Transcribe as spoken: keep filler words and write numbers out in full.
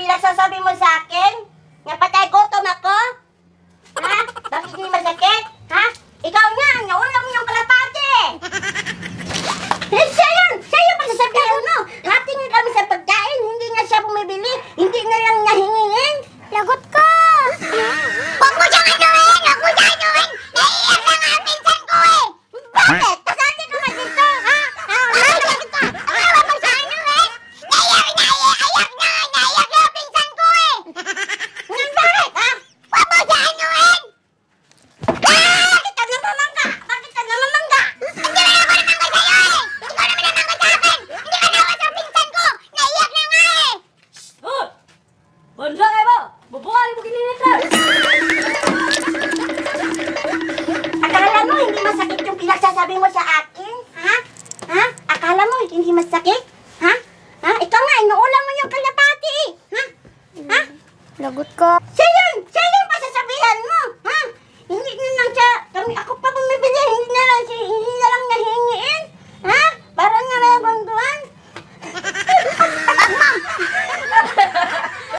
pinagsasabi mo sa akin? Nga patay gutom ako? Ha? Bakit hindi masakit? Ha? Ikaw nga, naulam mo yung kalapate! Eh, siya yun! Siya yung pagsasabihan mo! Hati nga kami sa pagkain, hindi nga siya bumibili, hindi nga lang niya hingingin. Lagot ka! Huwag mo siyang anuhin! Huwag mo siyang anuhin! Naiiyak na nga ang pinsan ko eh! Bakit? Kasali ka nga dito, ha? Ah, naiiyak kita! Ah, huwag mo siyang anuhin! Naiiyak, naiiyak, naiiyak na! Naiiyak na ang pinsan ko eh! Ngayon bakit, ha? Huwag mo siyang anuhin! Ah! Bakit ka namamangga? Bakit ka namamangga? Hindi naman ako namangga sa'yo eh! Ikaw naman namangga sa akin! Hindi ka nawa sa pinsan ko! Naiiyak na nga eh! Oh! Banda kayo mo! Bubuhay mo kininitan! Akala mo hindi masakit yung pinagsasabi mo sa akin? Ha? Ha? Akala mo hindi masakit? Ha? Ha? Ikaw nga, inuulam mo yung kalapati eh! Ha? Ha? Lagot ka! Sino